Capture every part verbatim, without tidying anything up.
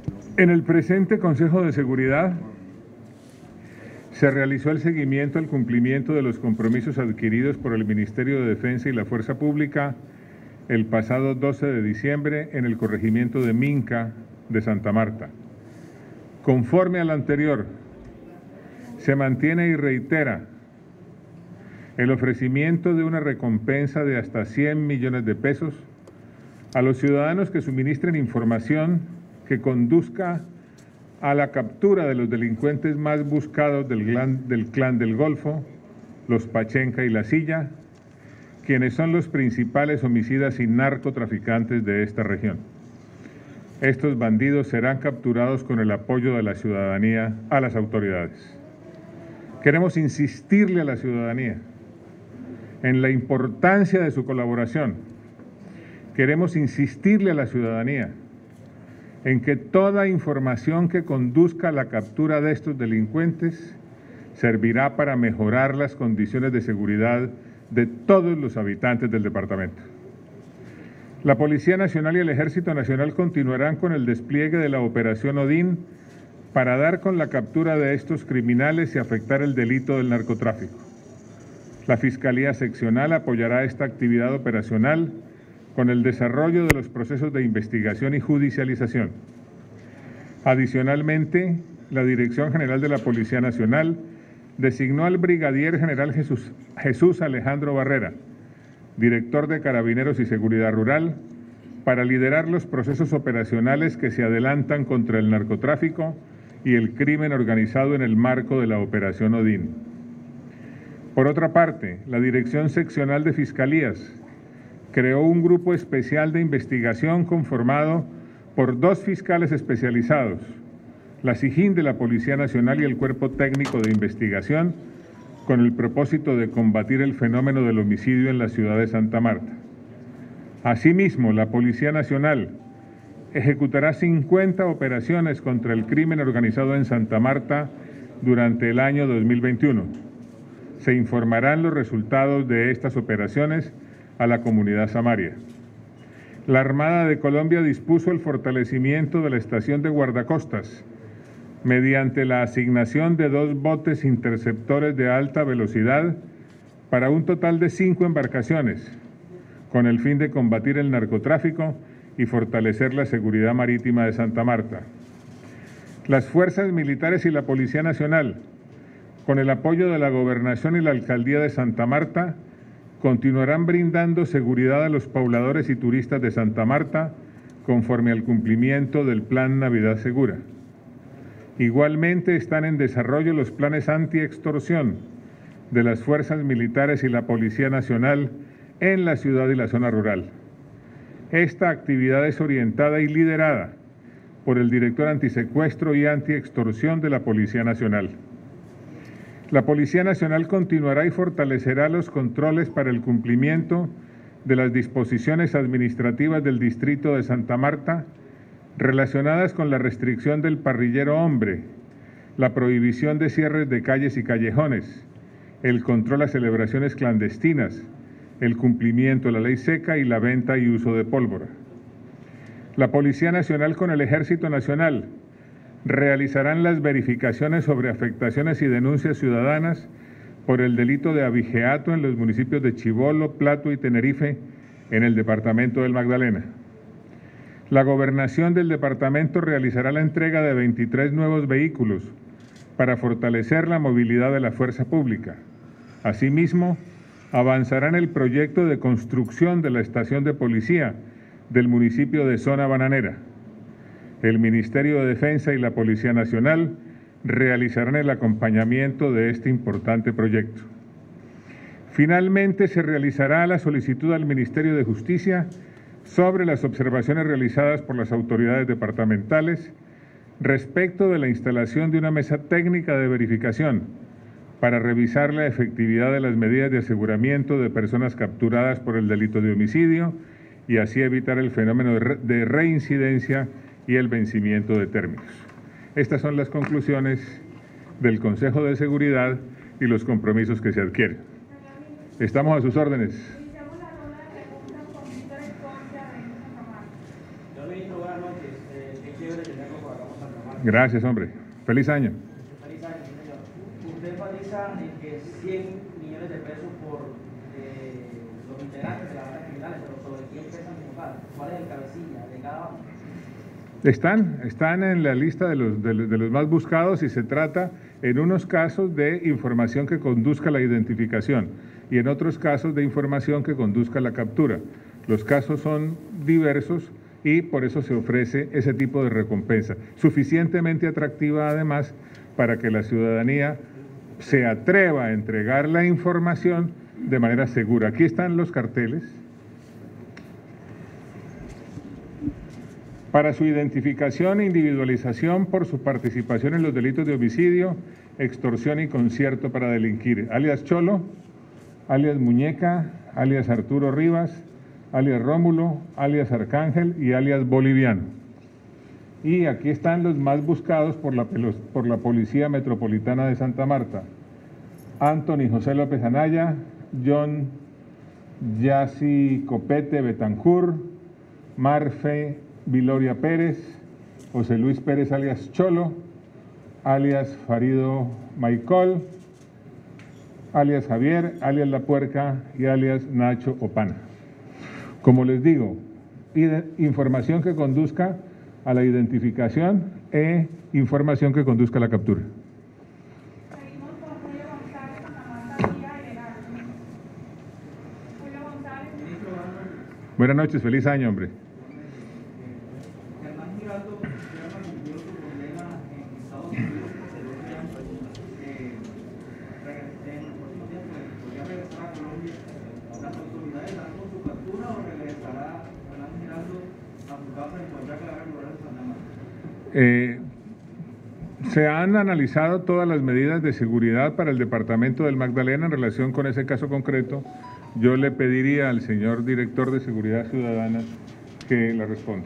En el presente Consejo de Seguridad se realizó el seguimiento al cumplimiento de los compromisos adquiridos por el Ministerio de Defensa y la Fuerza Pública el pasado doce de diciembre en el corregimiento de Minca de Santa Marta. Conforme al anterior, se mantiene y reitera el ofrecimiento de una recompensa de hasta cien millones de pesos a los ciudadanos que suministren información que conduzca a la captura de los delincuentes más buscados del clan del, clan del Golfo, los Pachenca y La Silla, quienes son los principales homicidas y narcotraficantes de esta región. Estos bandidos serán capturados con el apoyo de la ciudadanía a las autoridades. Queremos insistirle a la ciudadanía en la importancia de su colaboración. Queremos insistirle a la ciudadanía en que toda información que conduzca a la captura de estos delincuentes servirá para mejorar las condiciones de seguridad de todos los habitantes del departamento. La Policía Nacional y el Ejército Nacional continuarán con el despliegue de la Operación Odín para dar con la captura de estos criminales y afectar el delito del narcotráfico. La Fiscalía Seccional apoyará esta actividad operacional con el desarrollo de los procesos de investigación y judicialización. Adicionalmente, la Dirección General de la Policía Nacional designó al Brigadier General Jesús, Jesús Alejandro Barrera, director de Carabineros y Seguridad Rural, para liderar los procesos operacionales que se adelantan contra el narcotráfico y el crimen organizado en el marco de la Operación Odín. Por otra parte, la Dirección Seccional de Fiscalías creó un grupo especial de investigación conformado por dos fiscales especializados, la SIJIN de la Policía Nacional y el Cuerpo Técnico de Investigación, con el propósito de combatir el fenómeno del homicidio en la ciudad de Santa Marta. Asimismo, la Policía Nacional ejecutará cincuenta operaciones contra el crimen organizado en Santa Marta durante el año dos mil veintiuno. Se informarán los resultados de estas operaciones a la comunidad samaria. La Armada de Colombia dispuso el fortalecimiento de la estación de guardacostas mediante la asignación de dos botes interceptores de alta velocidad para un total de cinco embarcaciones, con el fin de combatir el narcotráfico y fortalecer la seguridad marítima de Santa Marta. Las fuerzas militares y la Policía Nacional, con el apoyo de la Gobernación y la Alcaldía de Santa Marta, continuarán brindando seguridad a los pobladores y turistas de Santa Marta conforme al cumplimiento del Plan Navidad Segura. Igualmente están en desarrollo los planes anti-extorsión de las fuerzas militares y la Policía Nacional en la ciudad y la zona rural. Esta actividad es orientada y liderada por el director antisecuestro y anti-extorsión de la Policía Nacional. La Policía Nacional continuará y fortalecerá los controles para el cumplimiento de las disposiciones administrativas del Distrito de Santa Marta relacionadas con la restricción del parrillero hombre, la prohibición de cierres de calles y callejones, el control a celebraciones clandestinas, el cumplimiento de la ley seca y la venta y uso de pólvora. La Policía Nacional con el Ejército Nacional realizarán las verificaciones sobre afectaciones y denuncias ciudadanas por el delito de abigeato en los municipios de Chibolo, Plato y Tenerife en el departamento del Magdalena. La gobernación del departamento realizará la entrega de veintitrés nuevos vehículos para fortalecer la movilidad de la fuerza pública. Asimismo, avanzará en el proyecto de construcción de la estación de policía del municipio de Zona Bananera. El Ministerio de Defensa y la Policía Nacional realizarán el acompañamiento de este importante proyecto. Finalmente, se realizará la solicitud al Ministerio de Justicia sobre las observaciones realizadas por las autoridades departamentales respecto de la instalación de una mesa técnica de verificación para revisar la efectividad de las medidas de aseguramiento de personas capturadas por el delito de homicidio y así evitar el fenómeno de, re de reincidencia y el vencimiento de términos. Estas son las conclusiones del Consejo de Seguridad y los compromisos que se adquieren. Estamos a sus órdenes. Ministro, buenas noches. Eh, Gracias, hombre. Feliz año. Feliz año, señor. Usted enfatiza en que cien millones de pesos por eh, los integrantes de la banda criminal, pero sobre quién pesan como tal. ¿Cuál es el cabecilla de cada banda? Están, están en la lista de los, de, de los más buscados y se trata en unos casos de información que conduzca a la identificación y en otros casos de información que conduzca a la captura. Los casos son diversos y por eso se ofrece ese tipo de recompensa, suficientemente atractiva además para que la ciudadanía se atreva a entregar la información de manera segura. Aquí están los carteles. Para su identificación e individualización por su participación en los delitos de homicidio, extorsión y concierto para delinquir, alias Cholo, alias Muñeca, alias Arturo Rivas, alias Rómulo, alias Arcángel y alias Boliviano. Y aquí están los más buscados por la, por la Policía Metropolitana de Santa Marta: Anthony José López Anaya, John Yassi Copete Betancur, Marfe Viloria Pérez, José Luis Pérez alias Cholo, alias Farido Maicol, alias Javier, alias La Puerca y alias Nacho Opana. Como les digo, información que conduzca a la identificación e información que conduzca a la captura. Seguimos con Julio González, Santa Marta, Vía Ilegal. Julio González. Buenas noches, feliz año, hombre. Germán Giraldo ya cumplió su condena en Estados Unidos por el otro año. En los próximos días podría regresar a Colombia. ¿Las autoridades darán con su captura o regresará Germán Giraldo a su casa y podrá aclarar el lugar de Santa Marta? Eh, se han analizado todas las medidas de seguridad para el departamento del Magdalena en relación con ese caso concreto. Yo le pediría al señor director de Seguridad Ciudadana que la responda.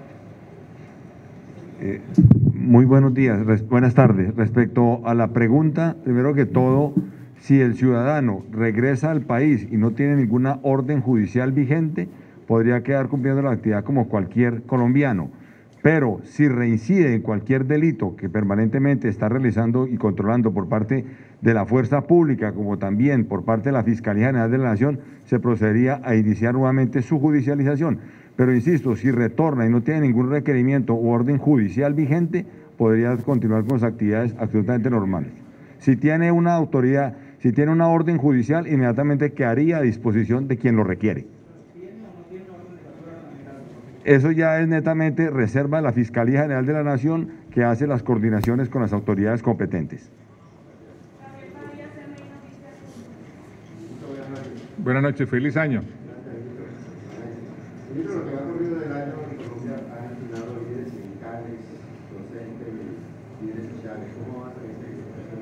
Eh, muy buenos días, res, buenas tardes. Respecto a la pregunta, primero que todo, si el ciudadano regresa al país y no tiene ninguna orden judicial vigente, podría quedar cumpliendo la actividad como cualquier colombiano. Pero si reincide en cualquier delito que permanentemente está realizando y controlando por parte de la fuerza pública, como también por parte de la Fiscalía General de la Nación, se procedería a iniciar nuevamente su judicialización. Pero insisto, si retorna y no tiene ningún requerimiento u orden judicial vigente, podría continuar con sus actividades absolutamente normales. Si tiene una autoridad, si tiene una orden judicial, inmediatamente quedaría a disposición de quien lo requiere. Eso ya es netamente reserva de la Fiscalía General de la Nación, que hace las coordinaciones con las autoridades competentes. Buenas noches, feliz año. Ministro, lo que va corrido del año en Colombia ha destinado líderes sindicales, docentes, líderes sociales. ¿Cómo va a ser esta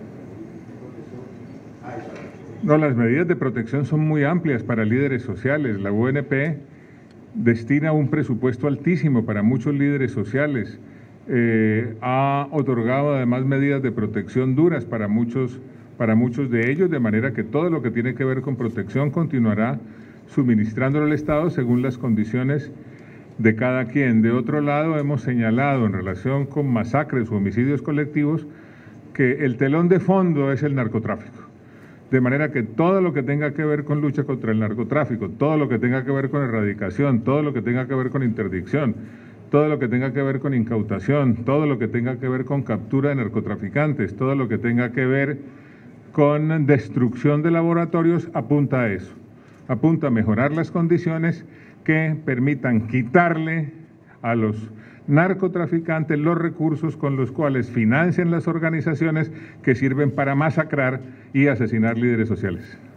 protección? No, las medidas de protección son muy amplias para líderes sociales. La U N P destina un presupuesto altísimo para muchos líderes sociales. Eh, ha otorgado además medidas de protección duras para muchos, para muchos de ellos, de manera que todo lo que tiene que ver con protección continuará suministrándolo al Estado según las condiciones de cada quien. De otro lado, hemos señalado en relación con masacres o homicidios colectivos que el telón de fondo es el narcotráfico. De manera que todo lo que tenga que ver con lucha contra el narcotráfico, todo lo que tenga que ver con erradicación, todo lo que tenga que ver con interdicción, todo lo que tenga que ver con incautación, todo lo que tenga que ver con captura de narcotraficantes, todo lo que tenga que ver con destrucción de laboratorios, apunta a eso. Apunta a mejorar las condiciones que permitan quitarle a los narcotraficantes los recursos con los cuales financian las organizaciones que sirven para masacrar y asesinar líderes sociales.